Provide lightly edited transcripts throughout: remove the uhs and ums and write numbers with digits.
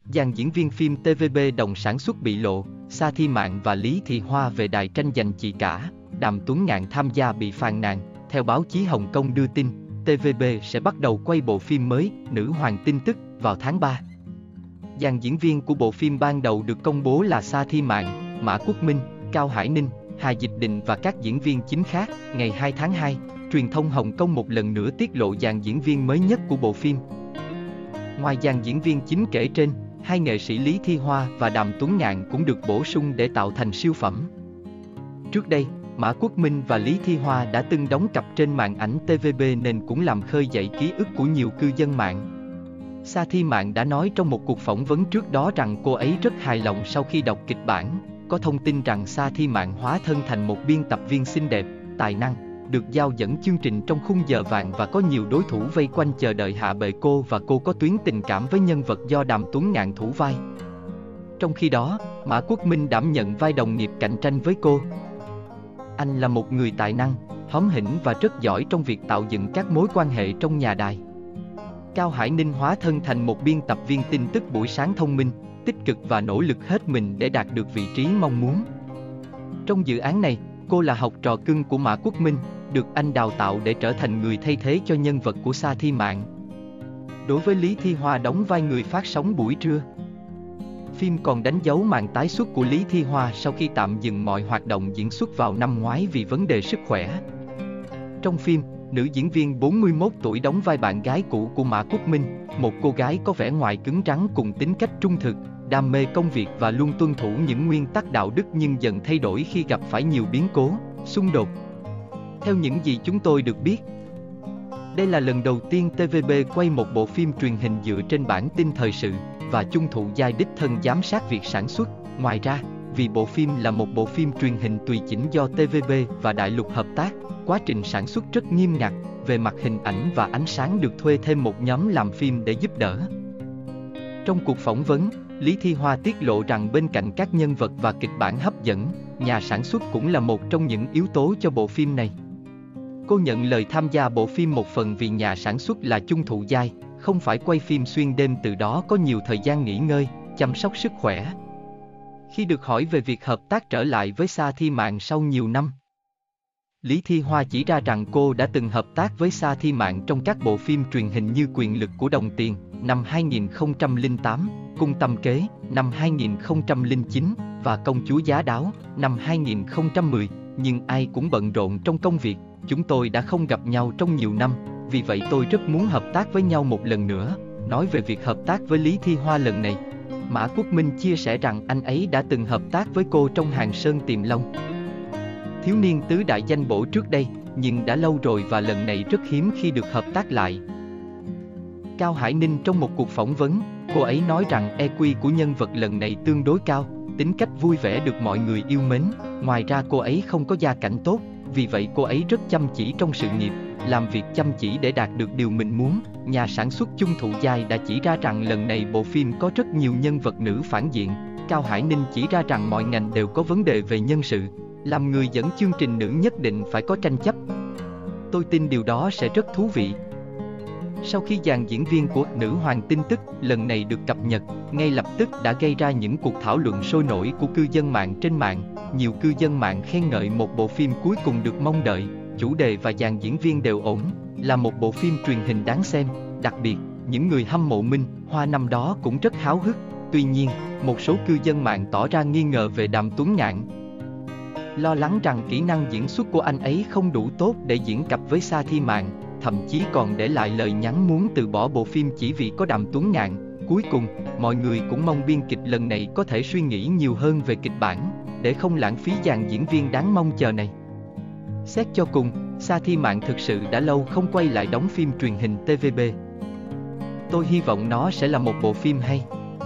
Dàn diễn viên phim TVB đồng sản xuất bị lộ, Sa Thi Mạn và Lý Thị Hoa về đài tranh giành chị cả, Đàm Tuấn Ngạn tham gia bị phàn nàn. Theo báo chí Hồng Kông đưa tin, TVB sẽ bắt đầu quay bộ phim mới, Nữ Hoàng Tin Tức, vào tháng 3. Dàn diễn viên của bộ phim ban đầu được công bố là Sa Thi Mạn, Mã Quốc Minh, Cao Hải Ninh, Hà Dịch Định và các diễn viên chính khác. Ngày 2 tháng 2, truyền thông Hồng Kông một lần nữa tiết lộ dàn diễn viên mới nhất của bộ phim. Ngoài dàn diễn viên chính kể trên, hai nghệ sĩ Lý Thi Hoa và Đàm Tuấn Ngạn cũng được bổ sung để tạo thành siêu phẩm. Trước đây, Mã Quốc Minh và Lý Thi Hoa đã từng đóng cặp trên màn ảnh TVB nên cũng làm khơi dậy ký ức của nhiều cư dân mạng. Sa Thi Mạn đã nói trong một cuộc phỏng vấn trước đó rằng cô ấy rất hài lòng sau khi đọc kịch bản. Có thông tin rằng Sa Thi Mạn hóa thân thành một biên tập viên xinh đẹp, tài năng, được giao dẫn chương trình trong khung giờ vàng và có nhiều đối thủ vây quanh chờ đợi hạ bệ cô, và cô có tuyến tình cảm với nhân vật do Đàm Tuấn Ngạn thủ vai. Trong khi đó, Mã Quốc Minh đảm nhận vai đồng nghiệp cạnh tranh với cô. Anh là một người tài năng, hóm hỉnh và rất giỏi trong việc tạo dựng các mối quan hệ trong nhà đài. Cao Hải Ninh hóa thân thành một biên tập viên tin tức buổi sáng thông minh, tích cực và nỗ lực hết mình để đạt được vị trí mong muốn. Trong dự án này, cô là học trò cưng của Mã Quốc Minh, được anh đào tạo để trở thành người thay thế cho nhân vật của Sa Thi Mạn. Đối với Lý Thi Hoa đóng vai người phát sóng buổi trưa. Phim còn đánh dấu màn tái xuất của Lý Thi Hoa sau khi tạm dừng mọi hoạt động diễn xuất vào năm ngoái vì vấn đề sức khỏe. Trong phim, nữ diễn viên 41 tuổi đóng vai bạn gái cũ của Mã Quốc Minh, một cô gái có vẻ ngoài cứng rắn cùng tính cách trung thực, đam mê công việc và luôn tuân thủ những nguyên tắc đạo đức nhưng dần thay đổi khi gặp phải nhiều biến cố, xung đột. Theo những gì chúng tôi được biết, đây là lần đầu tiên TVB quay một bộ phim truyền hình dựa trên bản tin thời sự, và chung thụ giai đích thân giám sát việc sản xuất. Ngoài ra, vì bộ phim là một bộ phim truyền hình tùy chỉnh do TVB và Đại Lục hợp tác, quá trình sản xuất rất nghiêm ngặt, về mặt hình ảnh và ánh sáng được thuê thêm một nhóm làm phim để giúp đỡ. Trong cuộc phỏng vấn, Lý Thi Hoa tiết lộ rằng bên cạnh các nhân vật và kịch bản hấp dẫn, nhà sản xuất cũng là một trong những yếu tố cho bộ phim này. Cô nhận lời tham gia bộ phim một phần vì nhà sản xuất là chung thụ giai, không phải quay phim xuyên đêm, từ đó có nhiều thời gian nghỉ ngơi, chăm sóc sức khỏe. Khi được hỏi về việc hợp tác trở lại với Sa Thi Mạn sau nhiều năm, Lý Thi Hoa chỉ ra rằng cô đã từng hợp tác với Sa Thi Mạn trong các bộ phim truyền hình như Quyền lực của đồng tiền năm 2008, Cung Tâm Kế năm 2009 và Công chúa Giá Đáo năm 2010, nhưng ai cũng bận rộn trong công việc, chúng tôi đã không gặp nhau trong nhiều năm, vì vậy tôi rất muốn hợp tác với nhau một lần nữa. Nói về việc hợp tác với Lý Thi Hoa lần này, Mã Quốc Minh chia sẻ rằng anh ấy đã từng hợp tác với cô trong Hàng Sơn Tìm Long, Thiếu niên tứ đại danh bổ trước đây, nhưng đã lâu rồi và lần này rất hiếm khi được hợp tác lại. Cao Hải Ninh trong một cuộc phỏng vấn, cô ấy nói rằng EQ của nhân vật lần này tương đối cao, tính cách vui vẻ được mọi người yêu mến. Ngoài ra cô ấy không có gia cảnh tốt, vì vậy cô ấy rất chăm chỉ trong sự nghiệp, làm việc chăm chỉ để đạt được điều mình muốn. Nhà sản xuất chung thụ giai đã chỉ ra rằng lần này bộ phim có rất nhiều nhân vật nữ phản diện. Cao Hải Ninh chỉ ra rằng mọi ngành đều có vấn đề về nhân sự, làm người dẫn chương trình nữ nhất định phải có tranh chấp. Tôi tin điều đó sẽ rất thú vị. Sau khi dàn diễn viên của Nữ Hoàng Tin Tức lần này được cập nhật, ngay lập tức đã gây ra những cuộc thảo luận sôi nổi của cư dân mạng trên mạng. Nhiều cư dân mạng khen ngợi một bộ phim cuối cùng được mong đợi, chủ đề và dàn diễn viên đều ổn, là một bộ phim truyền hình đáng xem. Đặc biệt, những người hâm mộ Minh Hoa năm đó cũng rất háo hức. Tuy nhiên, một số cư dân mạng tỏ ra nghi ngờ về Đàm Tuấn Ngạn, lo lắng rằng kỹ năng diễn xuất của anh ấy không đủ tốt để diễn cặp với Sa Thi Mạn, thậm chí còn để lại lời nhắn muốn từ bỏ bộ phim chỉ vì có Đàm Tuấn Ngạn. Cuối cùng, mọi người cũng mong biên kịch lần này có thể suy nghĩ nhiều hơn về kịch bản, để không lãng phí dàn diễn viên đáng mong chờ này. Xét cho cùng, Sa Thi Mạn thực sự đã lâu không quay lại đóng phim truyền hình TVB. Tôi hy vọng nó sẽ là một bộ phim hay.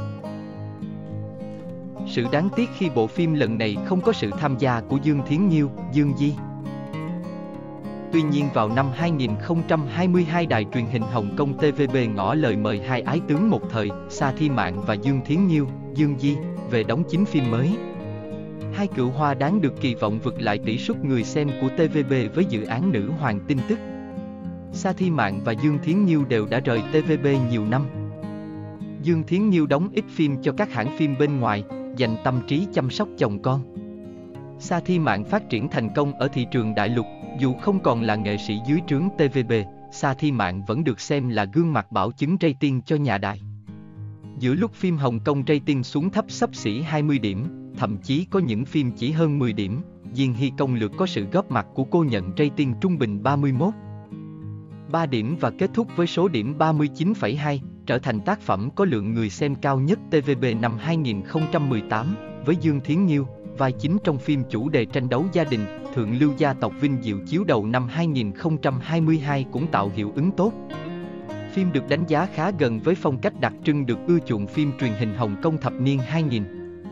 Sự đáng tiếc khi bộ phim lần này không có sự tham gia của Dương Thiến Nhiêu, Dương Di. Tuy nhiên vào năm 2022, đài truyền hình Hồng Kông TVB ngỏ lời mời hai ái tướng một thời, Sa Thi Mạn và Dương Thiến Nhiêu, Dương Di, về đóng chính phim mới. Hai cựu hoa đáng được kỳ vọng vực lại tỷ suất người xem của TVB với dự án Nữ Hoàng Tin Tức. Sa Thi Mạn và Dương Thiến Nhiêu đều đã rời TVB nhiều năm. Dương Thiến Nhiêu đóng ít phim cho các hãng phim bên ngoài, dành tâm trí chăm sóc chồng con. Sa Thi Mạn phát triển thành công ở thị trường đại lục, dù không còn là nghệ sĩ dưới trướng TVB, Sa Thi Mạn vẫn được xem là gương mặt bảo chứng rating cho nhà đài. Giữa lúc phim Hồng Kông rating xuống thấp xấp xỉ 20 điểm, thậm chí có những phim chỉ hơn 10 điểm, Diên Hy Công Lược có sự góp mặt của cô nhận rating trung bình 31,3 điểm và kết thúc với số điểm 39,2, trở thành tác phẩm có lượng người xem cao nhất TVB năm 2018, với Dương Thiến Nhiêu, vai chính trong phim chủ đề tranh đấu gia đình, Thượng Lưu Gia Tộc Vinh Diệu chiếu đầu năm 2022 cũng tạo hiệu ứng tốt. Phim được đánh giá khá gần với phong cách đặc trưng được ưa chuộng phim truyền hình Hồng Kông thập niên 2000.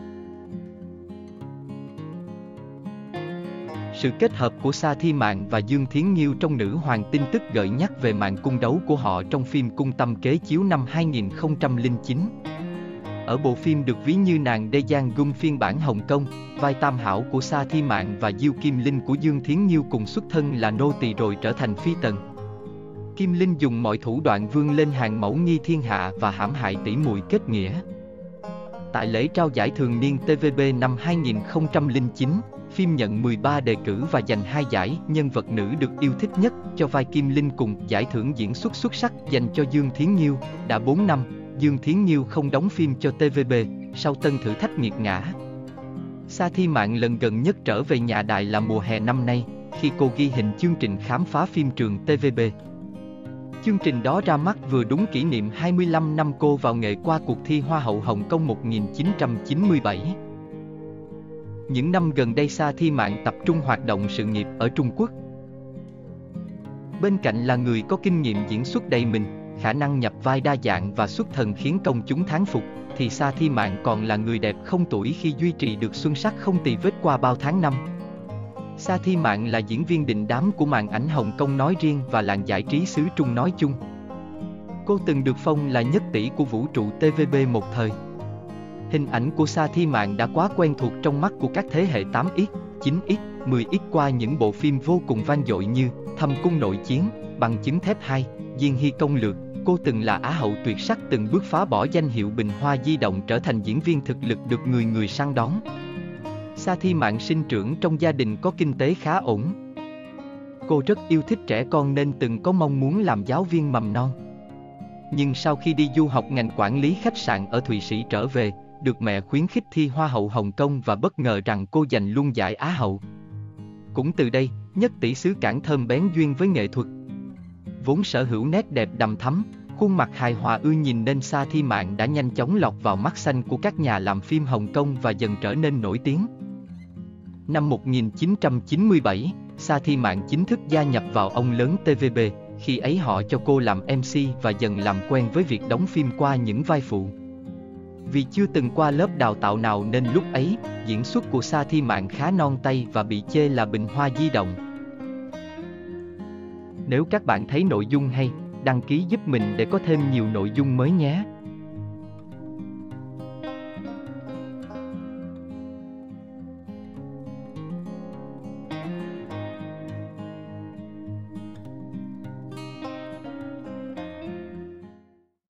Sự kết hợp của Sa Thi Mạn và Dương Thiến Nhiêu trong Nữ Hoàng tin tức gợi nhắc về màn cung đấu của họ trong phim Cung Tâm Kế chiếu năm 2009. Ở bộ phim được ví như nàng Đê Giang Gung phiên bản Hồng Kông, vai tam hảo của Sa Thi Mạn và Diêu Kim Linh của Dương Thiến Nhiêu cùng xuất thân là nô tỳ rồi trở thành phi tần. Kim Linh dùng mọi thủ đoạn vươn lên hàng mẫu nghi thiên hạ và hãm hại tỷ muội kết nghĩa. Tại lễ trao giải thường niên TVB năm 2009, phim nhận 13 đề cử và giành 2 giải nhân vật nữ được yêu thích nhất cho vai Kim Linh cùng giải thưởng diễn xuất xuất sắc dành cho Dương Thiến Nhiêu. Đã 4 năm, Dương Thiến Nhiêu không đóng phim cho TVB, sau tân thử thách nghiệt ngã. Sa Thi Mạn lần gần nhất trở về nhà đài là mùa hè năm nay, khi cô ghi hình chương trình khám phá phim trường TVB. Chương trình đó ra mắt vừa đúng kỷ niệm 25 năm cô vào nghề qua cuộc thi Hoa hậu Hồng Kông 1997. Những năm gần đây Sa Thi Mạn tập trung hoạt động sự nghiệp ở Trung Quốc. Bên cạnh là người có kinh nghiệm diễn xuất đầy mình, khả năng nhập vai đa dạng và xuất thần khiến công chúng thán phục, thì Sa Thi Mạn còn là người đẹp không tuổi khi duy trì được xuân sắc không tì vết qua bao tháng năm. Sa Thi Mạn là diễn viên đình đám của màn ảnh Hồng Kông nói riêng và làng giải trí xứ Trung nói chung. Cô từng được phong là nhất tỷ của vũ trụ TVB một thời. Hình ảnh của Sa Thi Mạn đã quá quen thuộc trong mắt của các thế hệ 8X, 9X, 10X qua những bộ phim vô cùng vang dội như Thâm Cung Nội Chiến, Bằng Chứng Thép 2, Diên Hy Công Lược. Cô từng là á hậu tuyệt sắc từng bước phá bỏ danh hiệu Bình Hoa di động trở thành diễn viên thực lực được người người săn đón. Sa Thi Mạn sinh trưởng trong gia đình có kinh tế khá ổn. Cô rất yêu thích trẻ con nên từng có mong muốn làm giáo viên mầm non. Nhưng sau khi đi du học ngành quản lý khách sạn ở Thụy Sĩ trở về, được mẹ khuyến khích thi Hoa hậu Hồng Kông và bất ngờ rằng cô giành luôn giải Á hậu. Cũng từ đây, nhất tỷ xứ Cảng Thơm bén duyên với nghệ thuật. Vốn sở hữu nét đẹp đằm thắm, khuôn mặt hài hòa ưa nhìn nên Sa Thi Mạn đã nhanh chóng lọt vào mắt xanh của các nhà làm phim Hồng Kông và dần trở nên nổi tiếng. Năm 1997, Sa Thi Mạn chính thức gia nhập vào ông lớn TVB, khi ấy họ cho cô làm MC và dần làm quen với việc đóng phim qua những vai phụ. Vì chưa từng qua lớp đào tạo nào nên lúc ấy, diễn xuất của Sa Thi Mạn khá non tay và bị chê là Bình Hoa di động. Nếu các bạn thấy nội dung hay, đăng ký giúp mình để có thêm nhiều nội dung mới nhé.